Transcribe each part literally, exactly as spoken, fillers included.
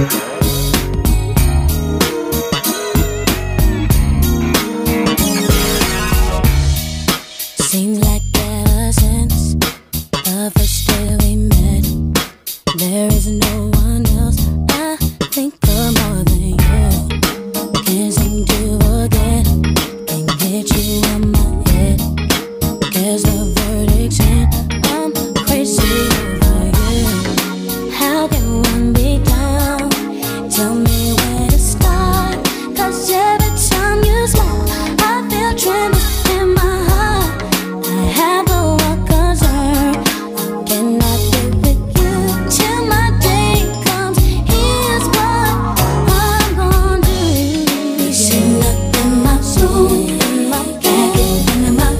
Seems like ever since the first day we met, there is no one else I think of more than you. Can't seem to forget, can't get you on my head. Guess the verdict's in, I'm crazy over you. How can one be down? Tell me where to start, 'cause every time you smile I feel tremors in my heart. I have a one concern, I cannot live with you till my day comes. Here's what I'm gonna do. You sitting up in my room, in my bed, thinking about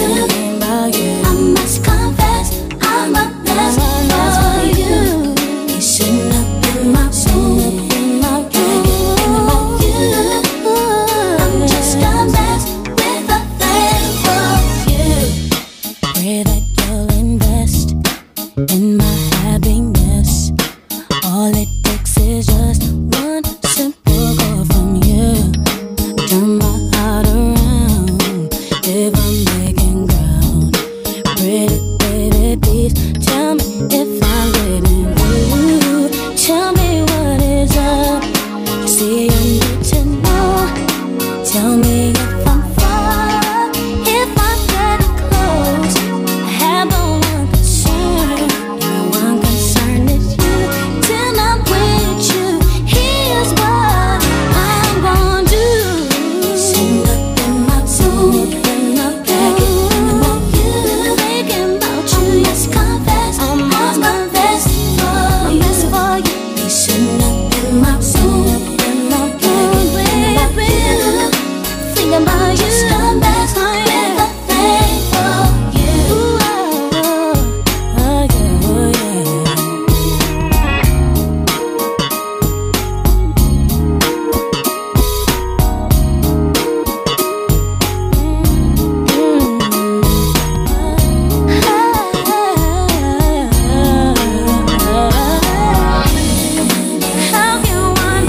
you. I must confess, I'm a mess for you. You sitting up in my room, in my bed, thinking about you. I'm just a mess with a thing for you. Pray that you'll invest in my happiness. All it takes is just one simple call from you. Turn my heart around if I'm making ground. Pretty baby, please tell me if I'm getting through. Tell me what is up. See, I need to know. Tell me if I'm far, if I'm getting close. I have but one concern, and the one concern is you. Till I'm with you, here's what I'm gonna do. Sitting up in my room, in my bed, thinking about you, thinking about you. Yes, confess, I'm my best for you. Best for you. You sitting up in my room, in my bed, thinking about you, thinking about you. Just the best with a thing for you. Ooh, oh, oh, yeah, oh, yeah. How can one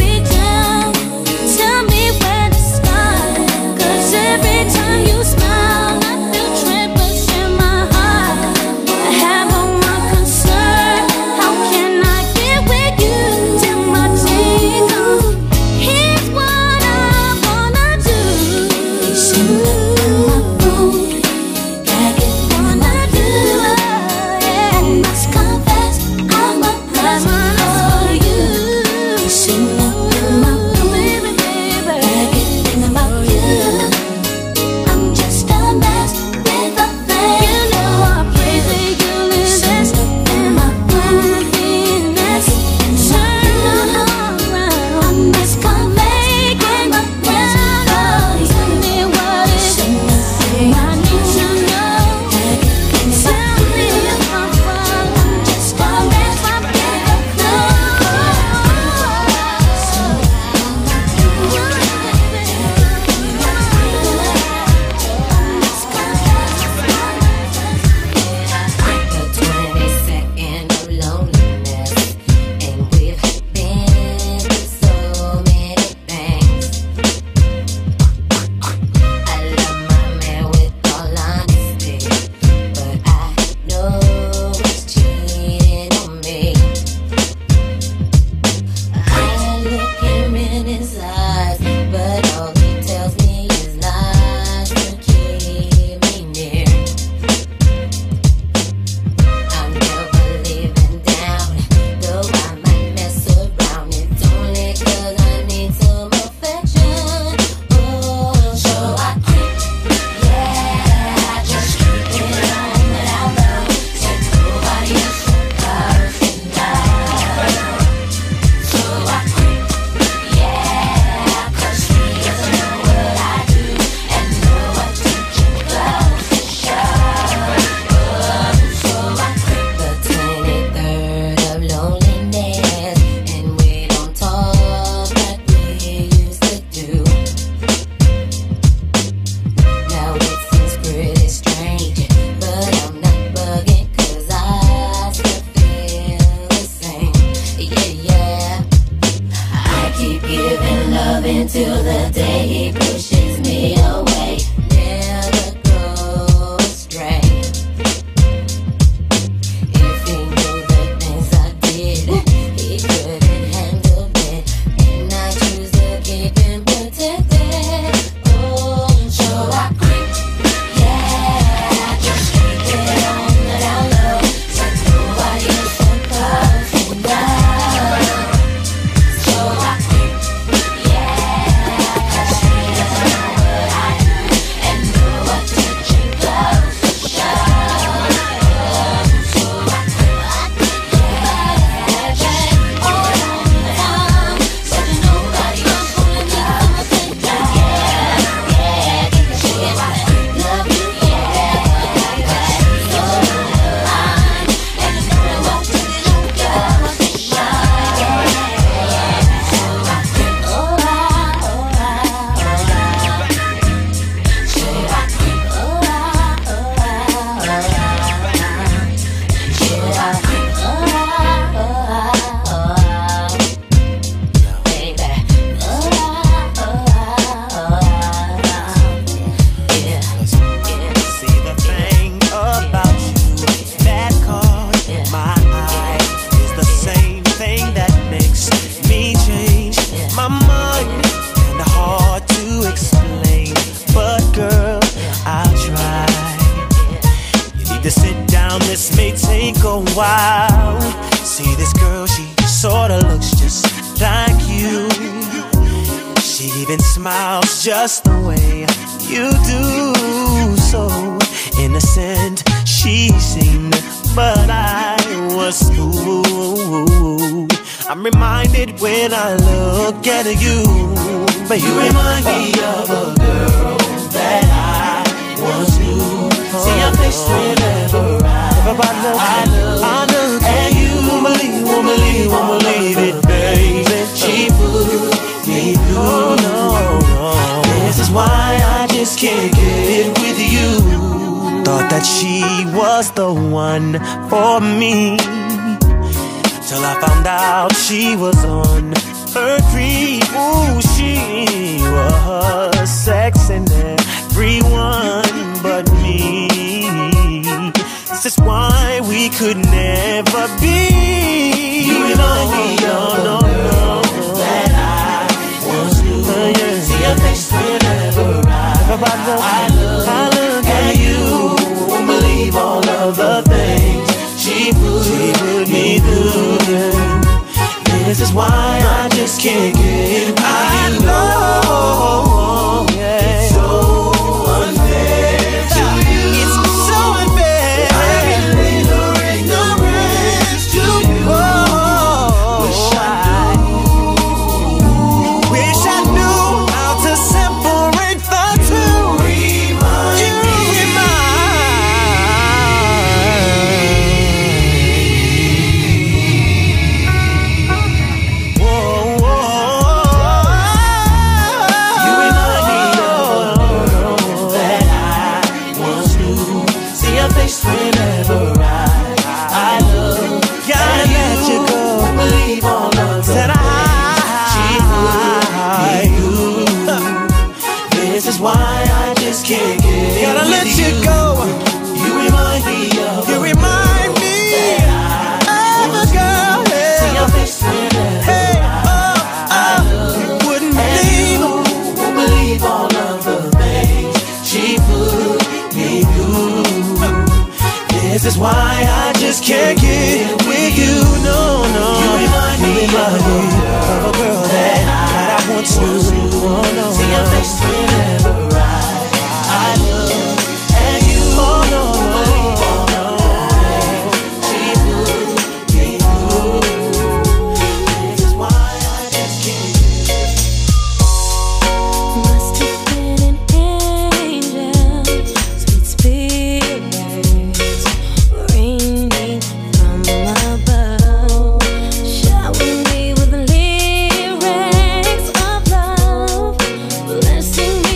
until the day he pushes me away. Never go astray. If he knew the things I did, he couldn't handle it. And I choose to keep him protected. Oh, so I quit. Yeah, I just keep it on that I love. Since nobody else supposed to know. So I quit. Yeah, cause she doesn't know what I do and know what to drink close to show. So I quit. Yeah, just keep it on the time. Said to nobody else gonna need something. Yeah, yeah, cause she doesn't love you. Yeah, so I'm and you know what to drink close to show. So I quit. Oh, I, oh, I, oh, I. Say I quit. Oh, I, oh, I, oh, I. Say I quit. Oh, I, oh, I, oh, I. Baby. Oh, I, oh, I, oh, I. Yeah, yeah. See the thing about you that caught my eye is the same thing that makes me change my mind. Kinda hard to explain, but girl, I'll try. You need to sit down, this may take a while. See this girl, she sorta looks just like you. She even smiles just the way you do. So innocent she seemed, but I was fooled. I'm reminded when I look at you, but you remind me of a girl that I once knew. See your face whenever I, I look, I look at you. Won't believe, won't believe, won't believe it, baby. She put me through. Oh, no, no. This is why I just can't get with you. Thought that she was the one for me, till I found out she was on her creep. Ooh, she was sexing everyone but me. This is why we could never be. You remind me of no, no, that I once knew. Uh, yeah. See your face whenever I, I look, I look at you. Won't believe all of the things she put, she put me through. This is why I just can't get by you. I know, yeah. It's so unfair to you. It's so unfair. I can leave her ignorance to you. Oh, wish I knew. Wish I knew how to separate the two. Remind you remind. Whoa, whoa. You remind me of a girl that I once knew. See your face whenever I, I look. Gotta let you go. Won't believe all of the things she put me through. This is why I just can't get. Gotta let you go. You remind me of. You remind me of a girl. See your face whenever hey, oh, I look. Wouldn't believe. Won't believe all of the things she put me through. This is why I just can't get with you. No, no. You remind me of a girl that I, that I once knew. Oh, no. See your face whenever I, I look at you. Oh, no, no, no. She put me through. This is why I just can't get. Must have been an angel, sweet spirits raining from above, showering me with lyrics of love, blessing me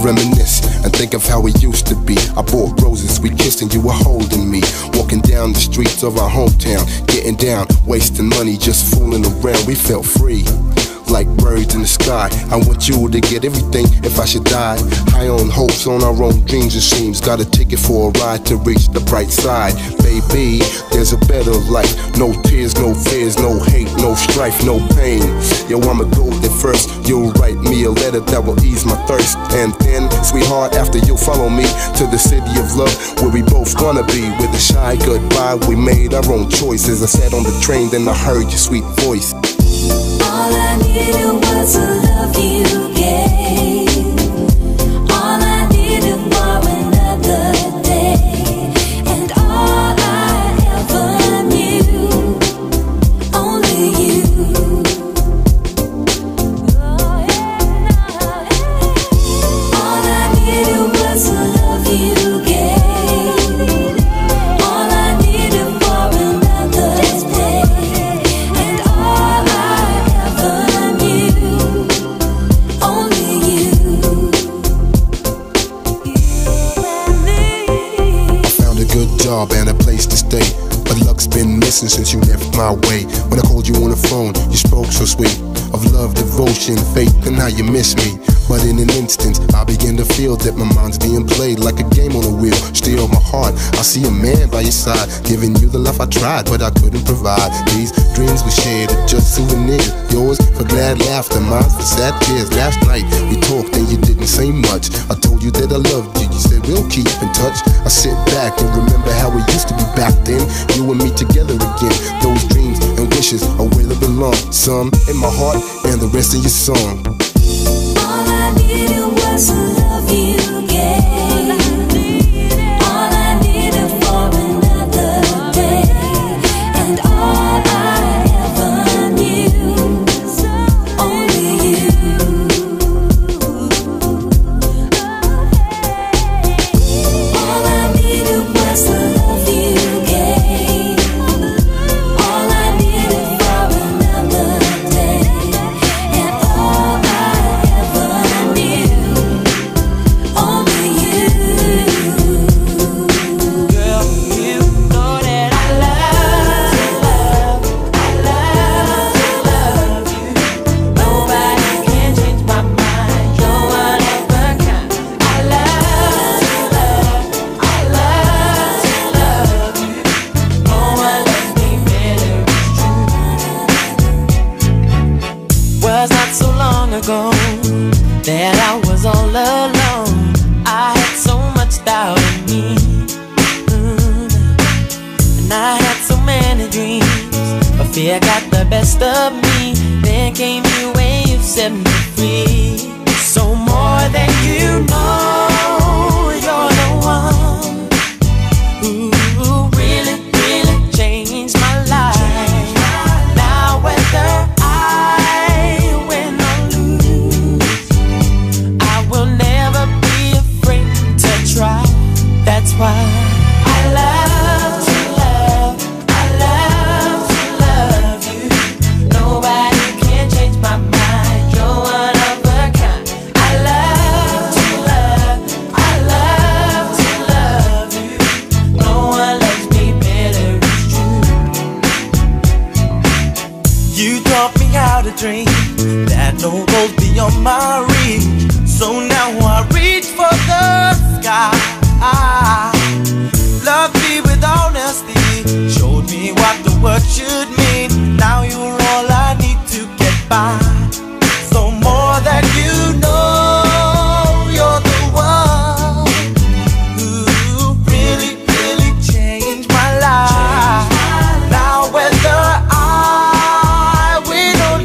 reminisce and think of how we used to be. I bought roses, we kissed and you were holding me. Walking down the streets of our hometown, getting down, wasting money, just fooling around. We felt free, like birds in the sky. I want you to get everything if I should die. High on hopes, on our own dreams it seems. Got a ticket for a ride to reach the bright side. Baby, there's a better life. No tears, no fears, no hate, no strife, no pain. Yo, I'ma go there first. You'll write me a letter that will ease my thirst. And then, sweetheart, after you'll follow me to the city of love, where we both gonna be. With a shy goodbye, we made our own choices. I sat on the train, then I heard your sweet voice. All I needed was a love you gave. All I needed for another day. And all I ever knew, only you. All I needed was a love you gave. All I needed for another day. And all job and a place to stay, but luck's been missing since you left my way. When I called you on the phone, you spoke so sweet of love, devotion, faith, and how you miss me. But in an instant, I begin to feel that my mind's being played like a game on a wheel. Steal my heart, I see a man by your side, giving you the love I tried, but I couldn't provide. These dreams we shared are just souvenirs. Yours for glad laughter, mine for sad tears. Last night we talked and you didn't say much. I told you that I loved you, you said we'll keep in touch. I sit back and remember how we used to be back then. You and me together again. Those dreams and wishes are where they belong. Some in my heart and the rest in your song. All I needed was a love you gave. All I needed for another day. And all I ever knew, only you. All I needed was a love you gave. All I needed for another day. And all I ever knew, only you. Girl, you know that I love, love, I love, love you. Nobody can change my mind. You're one of a kind. I love, love, I love, love you. No one loves me better, it's true. Was not so long ago that I was all alone. I had so much doubt in me, mm. and I had so many dreams, but fear got the best of me. Then came you and you set me free. So more than you know, you're the one who really, really changed my life. Now whether I win or lose, I will never be afraid to try. That's why I love to love, I love to love you. Nobody can change my mind. You're one of a kind. I love to love, I love to love you. No one loves me better, it's true. You taught me how to dream, that no goal's beyond my reach. So now I reach for the sky. Loved me with honesty, showed me what the word should mean. Now you're all I need to get by. So more than you know, you're the one who really, really changed my life. Now whether I win or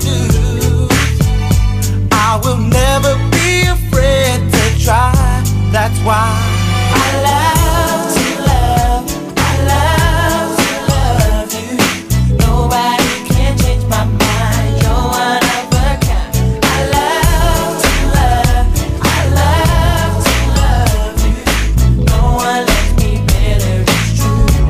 lose, I will never be afraid to try. That's why I love to love, I love to love you. Nobody can change my mind. You're one of a kind. I love to love, I love to love you. No one loves me better, it's true.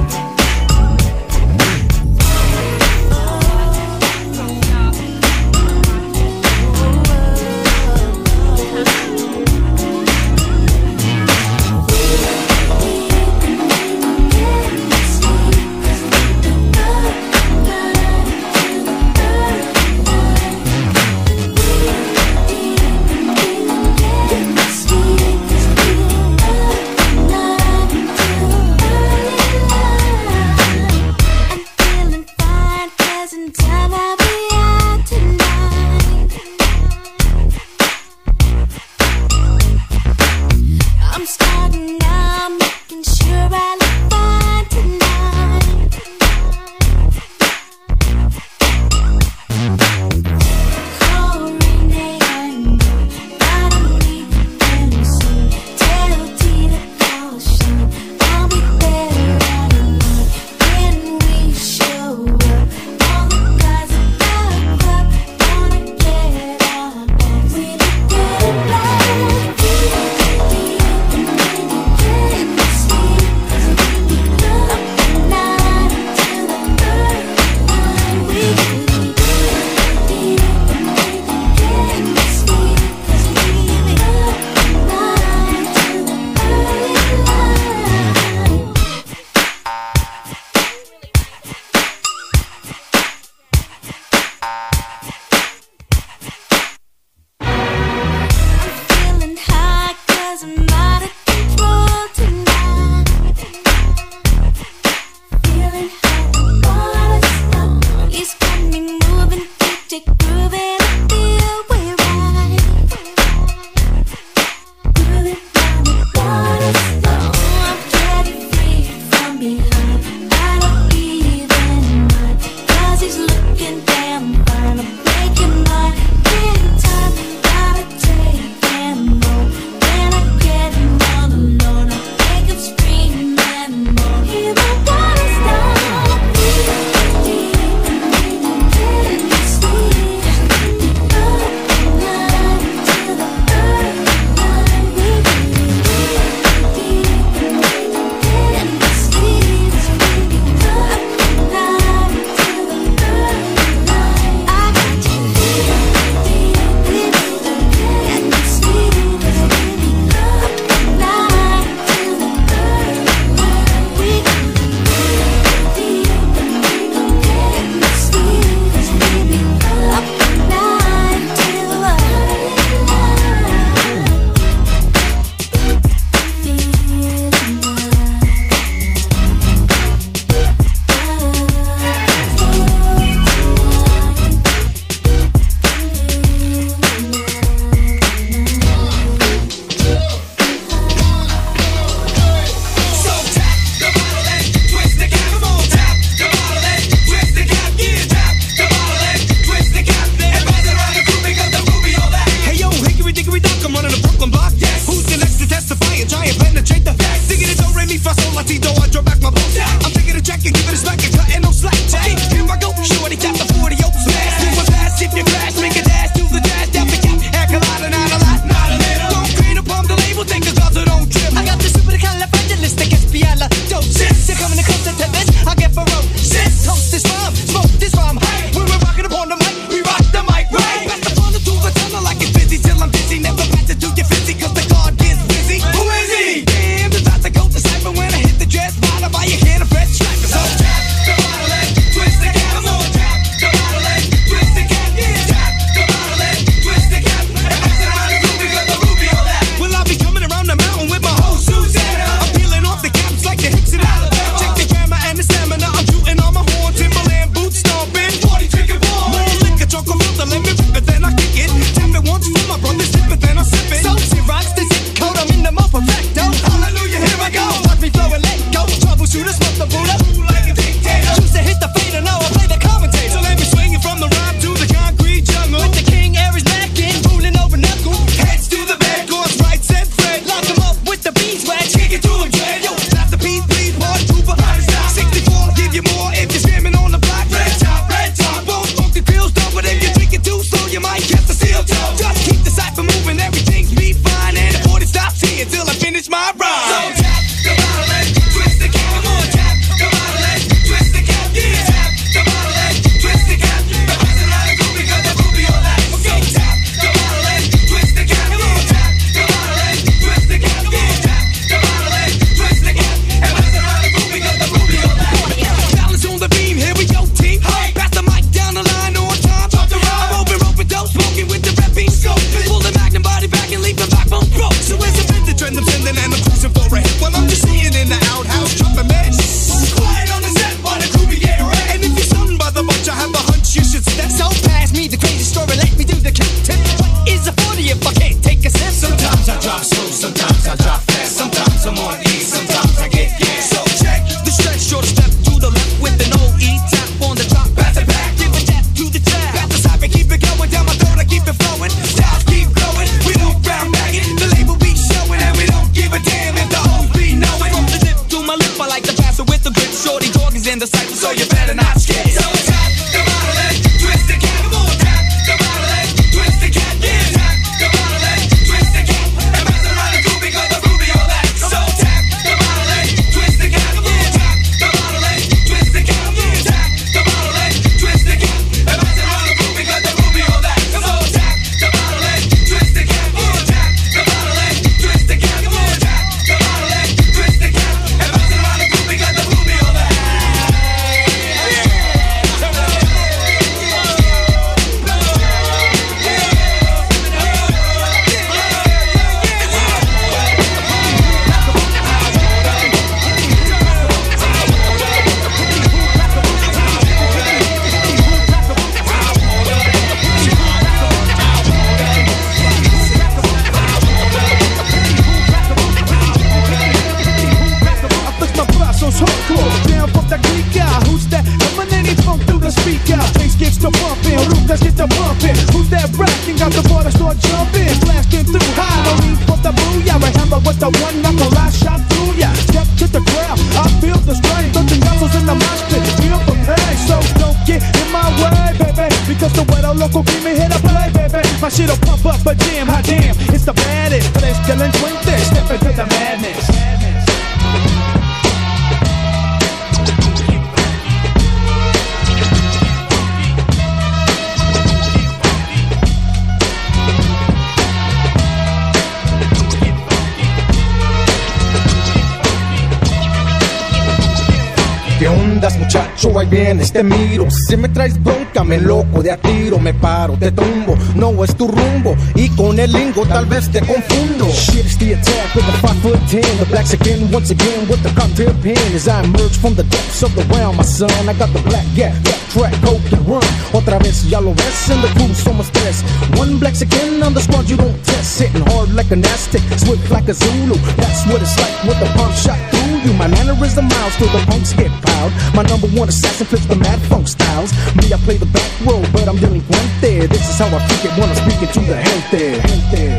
Well, I'll be coming around the let's get the pumping. Who's that rocking? Got the water start jumping, blasting through high. No need for the booyah. I hammer with the one knuckle, I shot through ya. Step to the crowd, I feel the strain. Thirteen muscles in the mosh pit, feel the pain. So don't get in my way, baby, because the weather local beat me here to play, baby. My shit'll pump up a jam, hot damn, it's the baddest. But they still in twenty, step into the madness. ¿Qué ondas, muchacho? Ahí vienes, te miro. Si me traes bronca, me loco de a tiro. Me paro, te tumbo, no es tu rumbo. Y con el lingo tal vez te confundo. Shit, it's the attack with the five foot ten. The blacks again, once again with the cocktail pen. As I emerge from the depths of the realm, my son, I got the black gap, back track, hope and run. Otra vez, ya lo ves, in the crew somos tres. One blacks again on the squad, you don't test. Hitting hard like an Aztec, swift like a Zulu. That's what it's like with the pump shot through you. My mannerism miles till the punks get proud. My number one assassin flips the mad funk styles. Me, I play the back row, but I'm delinquente. This is how I freak it when I'm speaking to the gente. gente.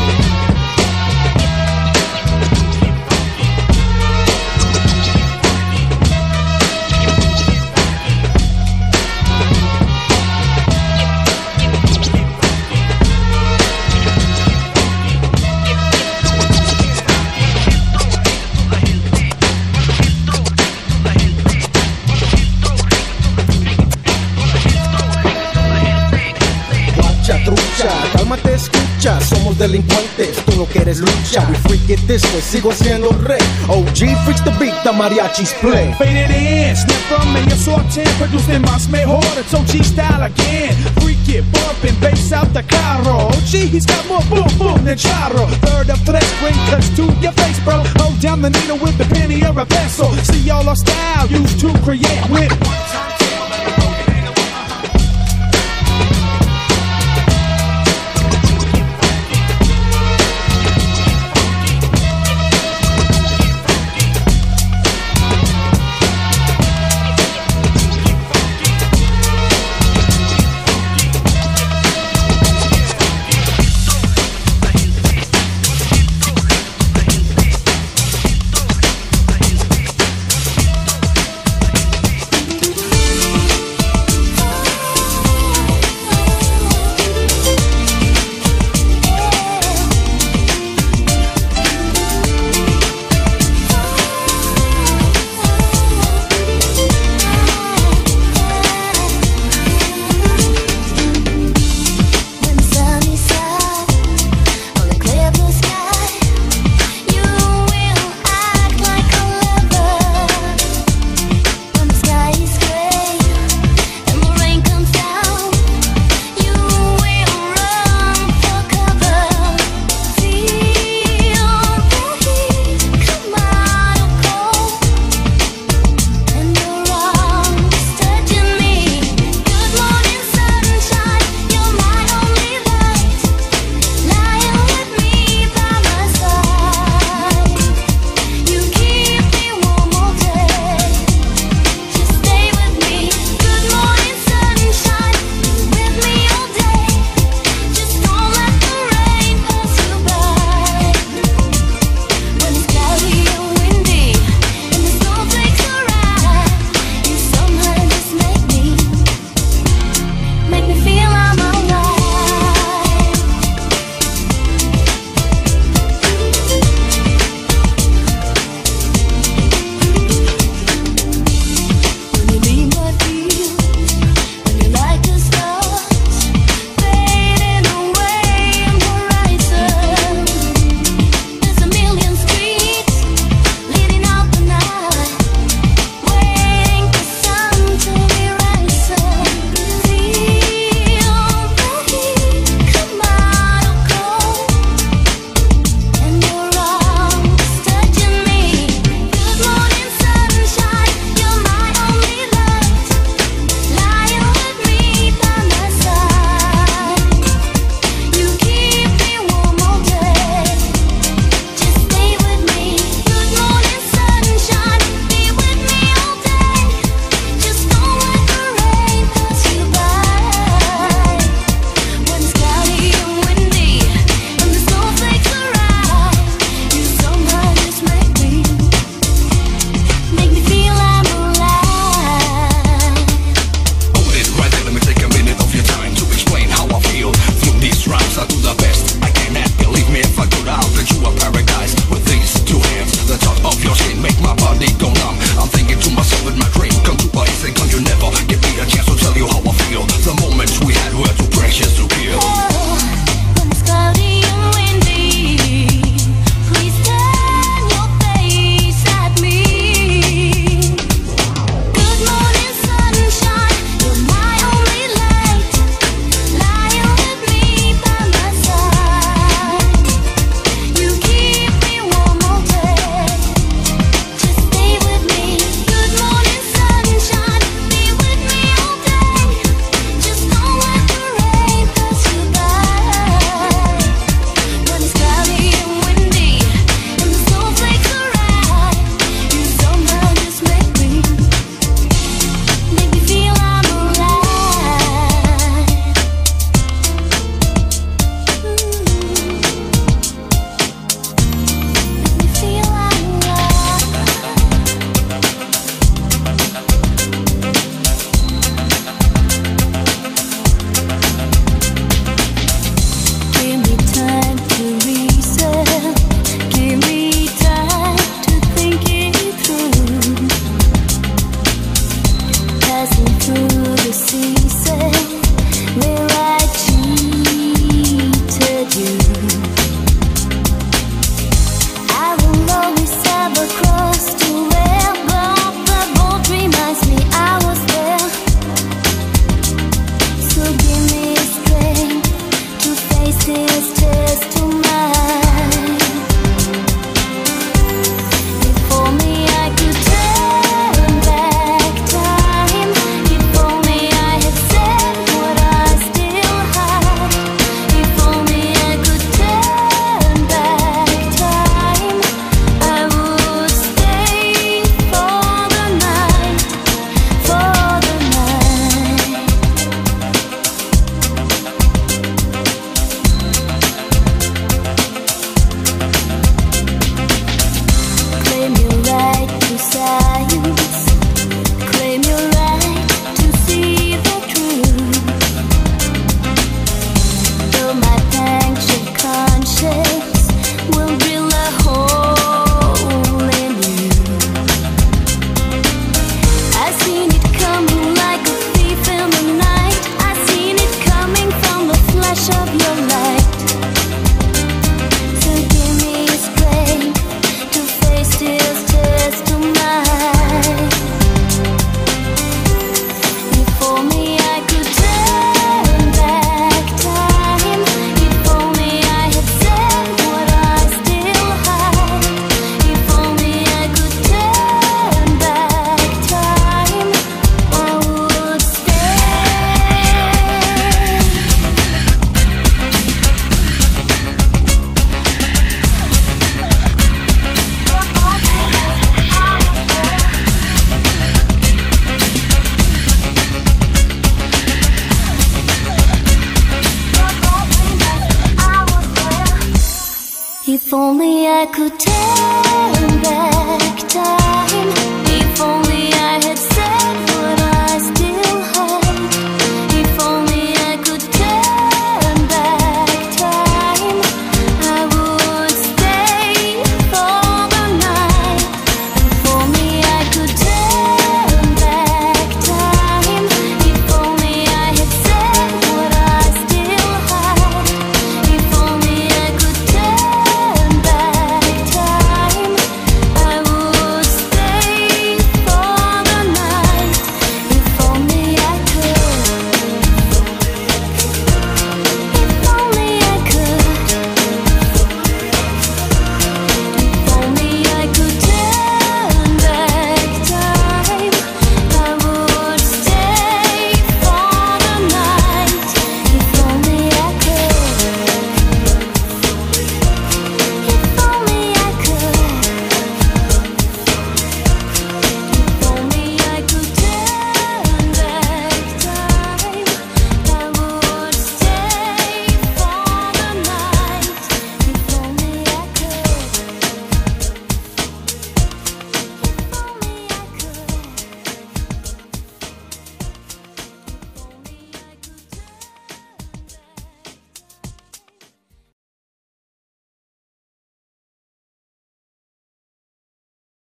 Cálmate, escucha, somos delincuentes, tú no quieres lucha. We freak it this way, sigo siendo rey. O G freaks the beat, the mariachis play. Faded in, snap from medio sorting, producing más mejor. It's O G style again. Freak it, bumping, bass out the carro. O G, he's got more boom boom than Charro. Third of tres, bring cuts to your face, bro. Hold down the needle with the penny or a pencil. See all our style used to create with one time. If only I could turn back